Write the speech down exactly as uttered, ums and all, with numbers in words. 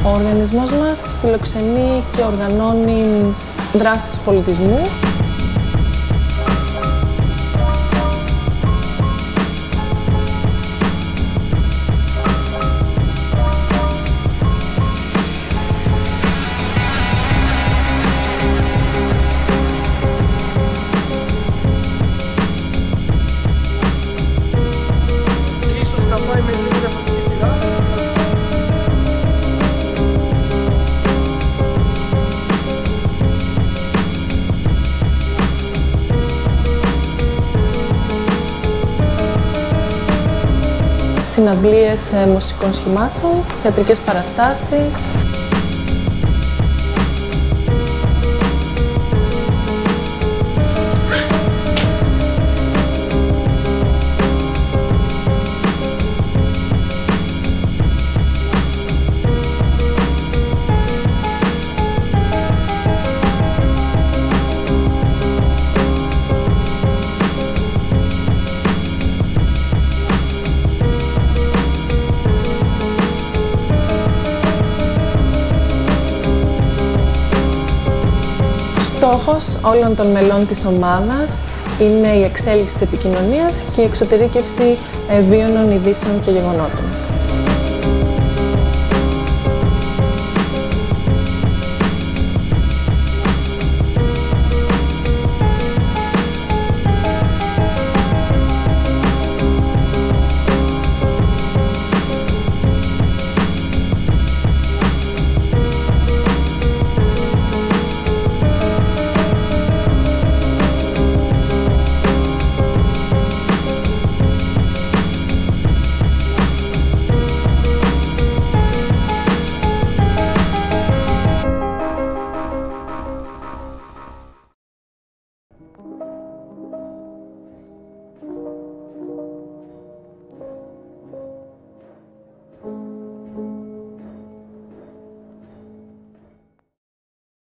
Ο οργανισμός μας φιλοξενεί και οργανώνει δράσεις πολιτισμού. Ίσως να πάει με λίγο διαφορετική σειρά. Συναυλίες μουσικών σχημάτων, θεατρικές παραστάσεις. Στόχος όλων των μελών της ομάδας είναι η εξέλιξη της επικοινωνίας και η εξωτερήκευση ευίωνων ειδήσεων και γεγονότων.